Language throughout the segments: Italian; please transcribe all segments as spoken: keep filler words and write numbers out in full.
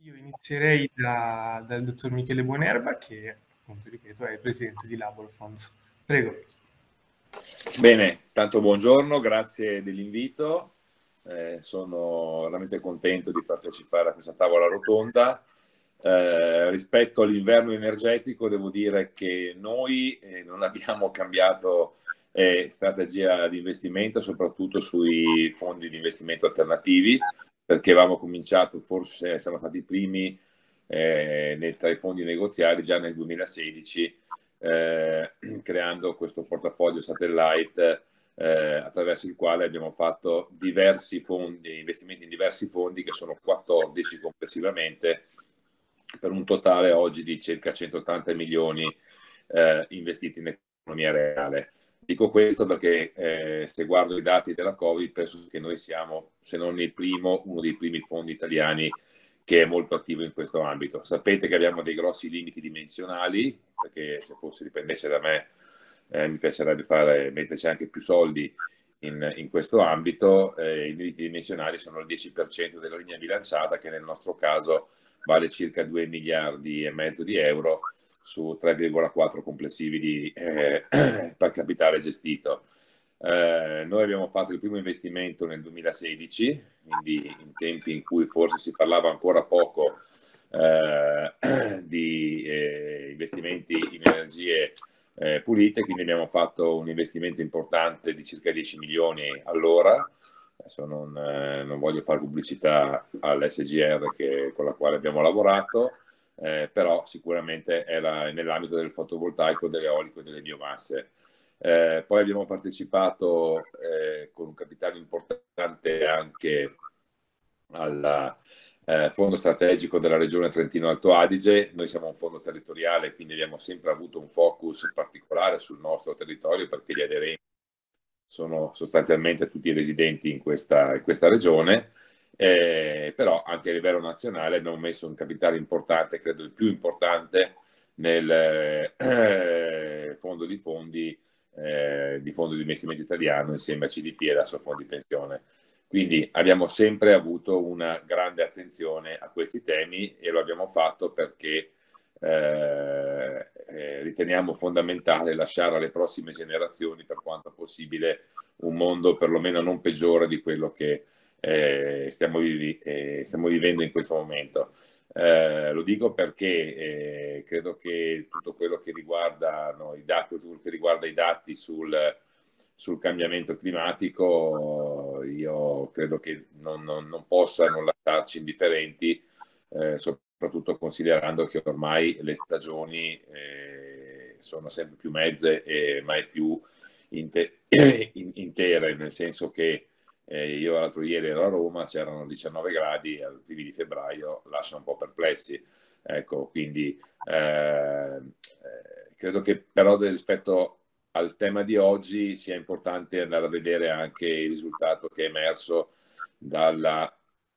Io inizierei da dal dottor Michele Buonerba che, appunto, ripeto, è il presidente di Labor Funds. Prego. Bene, tanto buongiorno, grazie dell'invito. Eh, sono veramente contento di partecipare a questa tavola rotonda. Eh, rispetto all'inverno energetico, devo dire che noi eh, non abbiamo cambiato eh, strategia di investimento, soprattutto sui fondi di investimento alternativi, perché avevamo cominciato, forse siamo stati i primi eh, nei, tra i fondi negoziari già nel duemilasedici, eh, creando questo portafoglio satellite eh, attraverso il quale abbiamo fatto diversi fondi, investimenti in diversi fondi, che sono quattordici complessivamente, per un totale oggi di circa centottanta milioni eh, investiti in economia reale. Dico questo perché eh, se guardo i dati della Covid penso che noi siamo, se non il primo, uno dei primi fondi italiani che è molto attivo in questo ambito. Sapete che abbiamo dei grossi limiti dimensionali, perché se fosse dipendesse da me eh, mi piacerebbe fare, metterci anche più soldi in, in questo ambito. Eh, I limiti dimensionali sono il dieci per cento della linea bilanciata, che nel nostro caso vale circa due miliardi e mezzo di euro su tre virgola quattro complessivi di, eh, per capitale gestito. Eh, noi abbiamo fatto il primo investimento nel duemilasedici, quindi in tempi in cui forse si parlava ancora poco eh, di eh, investimenti in energie eh, pulite, quindi abbiamo fatto un investimento importante di circa dieci milioni all'ora. Adesso non, eh, non voglio fare pubblicità all'S G R che, con la quale abbiamo lavorato, eh, però sicuramente era nell'ambito del fotovoltaico, dell'eolico e delle biomasse. Eh, poi abbiamo partecipato eh, con un capitale importante anche al eh, fondo strategico della regione Trentino-Alto Adige. Noi siamo un fondo territoriale, quindi abbiamo sempre avuto un focus particolare sul nostro territorio, perché gli aderenti sono sostanzialmente tutti residenti in questa, in questa regione. Eh, però anche a livello nazionale abbiamo messo un capitale importante, credo il più importante, nel eh, fondo di fondi eh, di fondo di investimento italiano, insieme a C D P e adesso fondi pensione. Quindi abbiamo sempre avuto una grande attenzione a questi temi, e lo abbiamo fatto perché eh, eh, riteniamo fondamentale lasciare alle prossime generazioni, per quanto possibile, un mondo perlomeno non peggiore di quello che eh, stiamo, vivi, eh, stiamo vivendo in questo momento. Eh, lo dico perché eh, credo che tutto quello che riguarda, no, i dati, tutto quello che riguarda i dati sul, sul cambiamento climatico, io credo che non, non, non possa non lasciarci indifferenti, eh, soprattutto considerando che ormai le stagioni eh, sono sempre più mezze e mai più inte- intere, nel senso che eh, io l'altro ieri ero a Roma, c'erano diciannove gradi, al primi di febbraio lascia un po' perplessi. Ecco, quindi eh, eh, credo che però rispetto al tema di oggi sia importante andare a vedere anche il risultato che è emerso dalla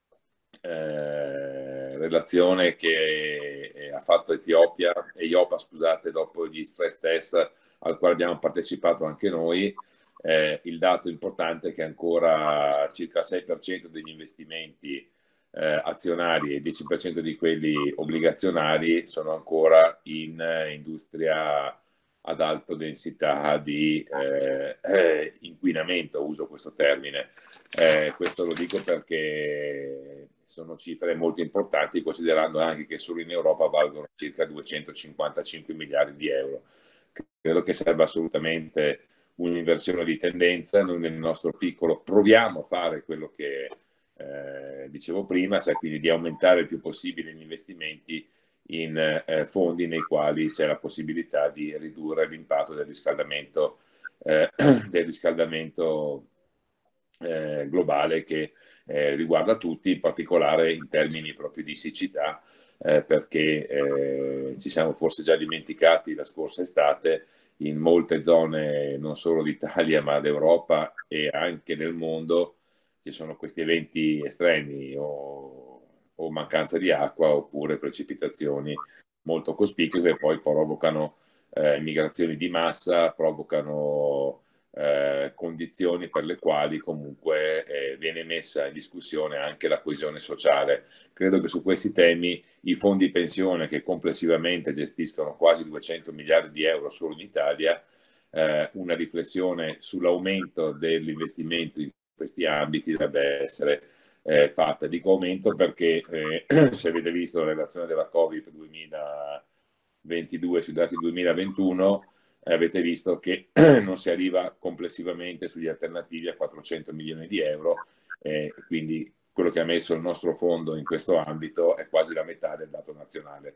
eh, relazione che ha fatto Etiopia, EIOPA, scusate, dopo gli stress test al quale abbiamo partecipato anche noi. Eh, il dato importante è che ancora circa il sei per cento degli investimenti eh, azionari e il dieci per cento di quelli obbligazionari sono ancora in eh, industria ad alta densità di eh, eh, inquinamento, uso questo termine. Eh, questo lo dico perché sono cifre molto importanti, considerando anche che solo in Europa valgono circa duecentocinquantacinque miliardi di euro. Credo che serva assolutamente un'inversione di tendenza. Noi nel nostro piccolo proviamo a fare quello che eh, dicevo prima, cioè quindi di aumentare il più possibile gli investimenti in eh, fondi nei quali c'è la possibilità di ridurre l'impatto del riscaldamento, eh, del riscaldamento eh, globale, che eh, riguarda tutti, in particolare in termini proprio di siccità, eh, perché eh, ci siamo forse già dimenticati la scorsa estate, in molte zone non solo d'Italia ma d'Europa e anche nel mondo ci sono questi eventi estremi, o, o mancanza di acqua oppure precipitazioni molto cospicue, che poi provocano eh, migrazioni di massa, provocano eh, condizioni per le quali comunque eh, viene messa in discussione anche la coesione sociale. Credo che su questi temi i fondi pensione, che complessivamente gestiscono quasi duecento miliardi di euro solo in Italia, eh, una riflessione sull'aumento dell'investimento in questi ambiti deve essere eh, fatta. Dico aumento perché eh, se avete visto la relazione della Covid duemilaventidue sui dati duemilaventuno, eh, avete visto che non si arriva complessivamente sugli alternativi a quattrocento milioni di euro, eh, quindi quello che ha messo il nostro fondo in questo ambito è quasi la metà del dato nazionale.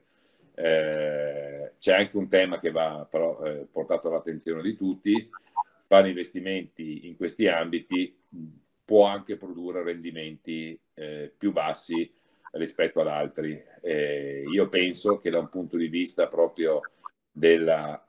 Eh, c'è anche un tema che va però eh, portato all'attenzione di tutti: fare investimenti in questi ambiti può anche produrre rendimenti eh, più bassi rispetto ad altri. Eh, io penso che da un punto di vista proprio della,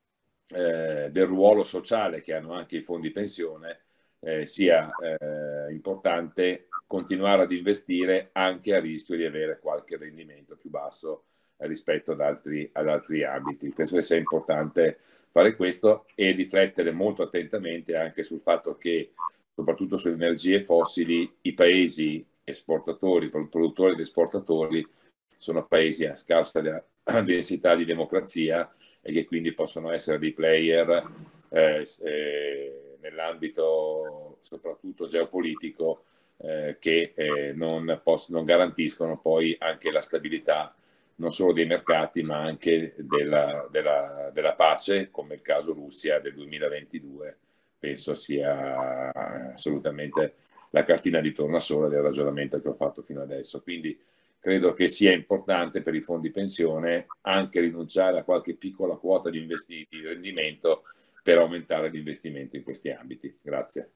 eh, del ruolo sociale che hanno anche i fondi pensione, eh, sia eh, importante continuare ad investire anche a rischio di avere qualche rendimento più basso rispetto ad altri, ad altri ambiti. Penso che sia importante fare questo e riflettere molto attentamente anche sul fatto che, soprattutto sulle energie fossili, i paesi esportatori, produttori ed esportatori, sono paesi a scarsa densità di democrazia e che quindi possono essere dei player eh, eh, nell'ambito soprattutto geopolitico eh, che eh, non, possono, non garantiscono poi anche la stabilità non solo dei mercati ma anche della, della, della pace, come il caso Russia del duemilaventidue. Penso sia assolutamente la cartina di tornasole del ragionamento che ho fatto fino adesso. Quindi credo che sia importante per i fondi pensione anche rinunciare a qualche piccola quota di, investi- di rendimento per aumentare l'investimento in questi ambiti. Grazie.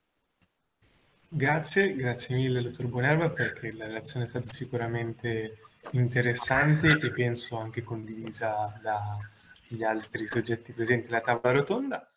Grazie, grazie mille dottor Bonerva, perché la relazione è stata sicuramente interessante e penso anche condivisa dagli altri soggetti presenti alla tavola rotonda.